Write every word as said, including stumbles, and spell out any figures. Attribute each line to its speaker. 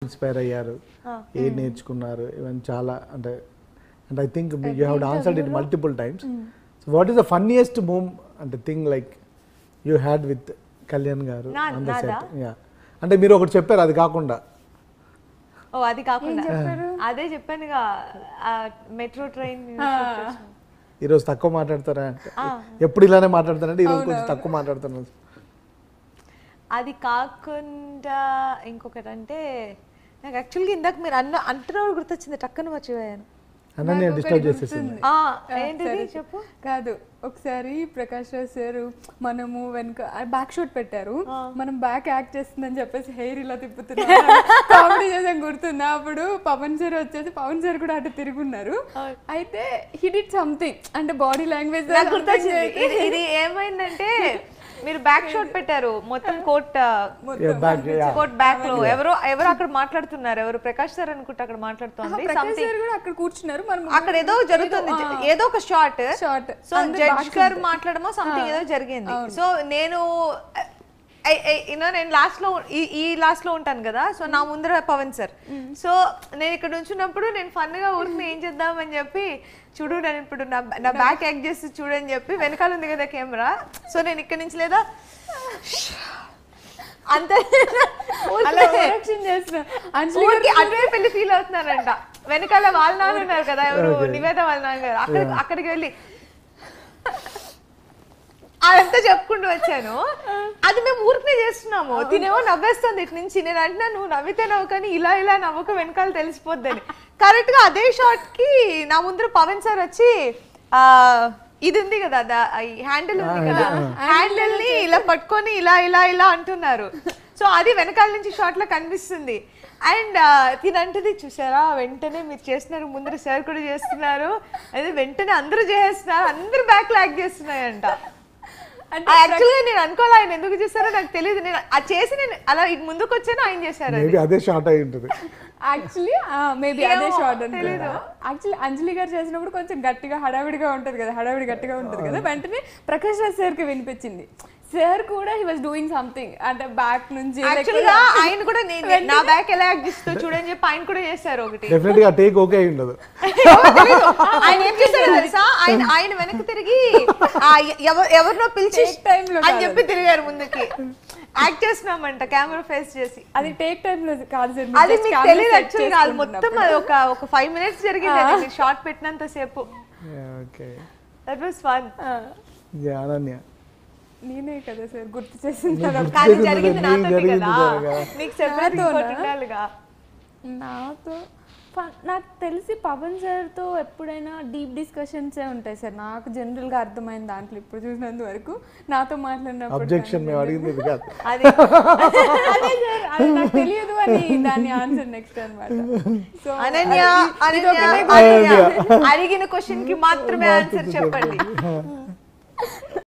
Speaker 1: Inspire అయ్యారు, ఏం నేర్చుకున్నారు, ఇవన్నీ చాలా అంటే and I think you have answered it multiple times. So what is the funniest moment అంటే thing like you had with Kalyan garu on the set? Yeah, అంటే మీరు ఒకటి చెప్పారు అది కాకుండా.
Speaker 2: ఓ అది కాకుండా అదే చెప్పానుగా మెట్రో ట్రైన్.
Speaker 1: ఈరోజు తక్కువ మాట్లాడతారా? ఎప్పుడు ఇలానే మాట్లాడతారంటే ఈరోజు కొంచెం తక్కువ మాట్లాడుతున్నారు.
Speaker 2: అది కాకుండా ఇంకొకటి అంటే నాకు యాక్చువల్గా ఇందాక మీరు అన్న అంటున్నప్పుడు గుర్తొచ్చింది, టక్కున మర్చిపోయాను.
Speaker 1: అనన్య డిస్టర్బ్ చేసేసింది.
Speaker 2: ఏంటిది చెప్పు.
Speaker 3: కాదు, ఒకసారి ప్రకాష్ రాజ్ సార్ మనము వెనక బ్యాక్ షాట్ పెట్టారు, మనం బ్యాక్ యాక్ట్ చేస్తుందని చెప్పేసి హెయిర్ ఇలా తిప్పుతున్నారు, కామెడీ చేసాం గుర్తుందా? అప్పుడు పవన్ సార్ వచ్చేసి పవన్ సార్ కూడా అటు తిరుగున్నారు. అయితే హి డిడ్ సంథింగ్ అంటే బాడీ లాంగ్వేజ్
Speaker 2: గుర్తొచ్చింది. ఇది ఏమైందంటే మీరు బ్యాక్ షాట్ పెట్టారు మొత్తం కోట్ కోట్ బ్యాక్ లో ఎవరో ఎవరో అక్కడ మాట్లాడుతున్నారు, ఎవరు ప్రకాష్ సార్ అనుకుంటే అక్కడ మాట్లాడుతుంది,
Speaker 3: అక్కడ కూర్చున్నారు, మనం
Speaker 2: అక్కడ ఏదో జరుగుతుంది, ఏదో ఒక షాట్ షాట్ సో జడ్జ్ గారు మాట్లాడమో సంథింగ్ ఏదో జరిగింది. సో నేను యూనో నేను లాస్ట్ లో ఈ లాస్ట్ లో ఉంటాను కదా, సో నా ముందర పవన్ సార్. సో నేను ఇక్కడ ఉంచున్నప్పుడు నేను ఫన్ గా ఊరికి ఏం చేద్దామని చెప్పి చూడు నేను ఇప్పుడు నా నా బ్యాక్ యాక్ట్ చేసి చూడని చెప్పి వెనకాల ఉంది కదా కెమెరా, సో నేను ఇక్కడ నుంచి లేదా అంత అటువైపు వెళ్ళి ఫీల్ అవుతున్నానంట. వెనకాల వాళ్ళ నాన్న ఉన్నారు కదా, ఎవరు నివేద వాళ్ళ నాన్నగారు, అక్కడ అక్కడికి వెళ్ళి అదంతా చెప్పుకుంటూ వచ్చాను. అది మేము ఊరికే చేస్తున్నాము, తినేమో నవ్వేస్తుంది ఇటు నుంచి. నేను అంటున్నా నువ్వు నవ్వితే నవ్వు కానీ ఇలా ఇలా నవ్వక వెనకాల తెలిసిపోద్దని. కరెక్ట్ గా అదే షాట్ కి నా ముందర పవన్ సార్ వచ్చి ఆ ఇది ఉంది కదా హ్యాండిల్ ఉంది కదా, హ్యాండిల్ ని ఇలా పట్టుకొని ఇలా ఇలా ఇలా అంటున్నారు. సో అది వెనకాల నుంచి షాట్ లో కనిపిస్తుంది. అండ్ తినంటది చూసారా, వెంటనే మీరు చేస్తున్నారు, ముందర సార్ కూడా చేస్తున్నారు, అదే వెంటనే అందరూ చేస్తున్నారు, అందరూ బ్యాక్ లాగ్ చేస్తున్నాయంట. యాక్చువల్గా నేను అనుకోవాలి ఆయన ఎందుకు చేస్తారో నాకు తెలియదు, నేను అది చేసి నేను అలా ముందుకు వచ్చాను, ఆయన చేశారు.
Speaker 1: అదే షార్ట్ అయి ఉంటుంది
Speaker 3: యాక్చువల్లీ, మేబీ అదే షార్ట్ తెలియదు. యాక్చువల్లీ అంజలి గారు చేసినప్పుడు కొంచెం గట్టిగా హడావిడిగా ఉంటుంది కదా, హడావిడి గట్టిగా ఉంటుంది కదా, వెంటనే ప్రకాష్ రాజ్ సార్కి వినిపించింది. సార్ కూడా హీ వాస్ డూయింగ్ సంథింగ్ అంటే బ్యాక్ నుంచి
Speaker 2: యాక్చువల్గా ఆయన కూడా నేను నా బ్యాక్ ఎలా యాక్ట్ చేస్తూ చూడని చెప్పి ఆయన కూడా చేశారు ఒకటి.
Speaker 1: డెఫినెట్లీ ఆ టేక్ ఓకే అయి ఉండదు.
Speaker 2: ఆయన ఏం చేశారు తెలుసా, ఆయన ఆయన వెనక్కి తిరిగి ఎవరినో పిలిచి అని చెప్పి తిరిగారు ముందుకి, యాక్ట్ చేస్తున్నామంట కెమెరా ఫేస్ చేసి.
Speaker 3: అది టేక్ టైం లో కాదు సార్,
Speaker 2: అది మీకు తెలియదు యాక్చువల్గా. అది మొత్తం ఒక ఒక ఫైవ్ మినిట్స్ జరిగింది షార్ట్ పెట్టినంత సేపు.
Speaker 1: Okay,
Speaker 2: that was fun.
Speaker 1: Ananya
Speaker 3: నేనే కదా సార్ గుర్తు చేసింది,
Speaker 2: కానీ జరిగింది నాతో కదా, నీకు సెపరేట్ ఉండాలిగా.
Speaker 3: నాతో నాకు తెలిసి పవన్ సార్తో ఎప్పుడైనా డీప్ డిస్కషన్సే ఉంటాయి సార్, నాకు జనరల్గా అర్థమైన దాంట్లో ఇప్పుడు చూసినంత వరకు. నాతో మాట్లాడినప్పుడు
Speaker 1: అబ్జెక్షన్ మేము అడిగింది కాదు,
Speaker 3: అదే సార్, అది నాకు తెలియదు అని దాని ఆన్సర్ నెక్స్ట్ అనమాట. సో
Speaker 2: అనన్య అడిగిన క్వశ్చన్ కి మాత్రమే ఆన్సర్ చెప్పండి.